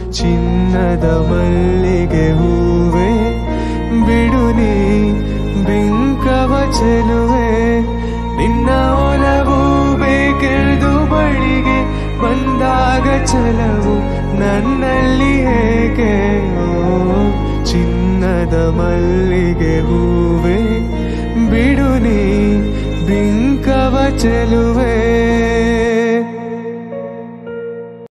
ಚಿನ್ನದ ಮಲ್ಲಿಗೆ ಹೂವೆ ಬಿಡು ನೀ ಬಿಂಕವ ಚೆಲುವೆ ನಿನ್ನ ಒಲವು ಬೇಕೆಂದು ಬಳಿಗೆ ಬಂದಾಗ ಛಲವು ನನ್ನಲ್ಲಿ ಏಕೆ ಓ ಚಿನ್ನದ ಮಲ್ಲಿಗೆ ಹೂವೆ ಬಿಡು ನೀ ಬಿಂಕವ ಚೆಲುವೆ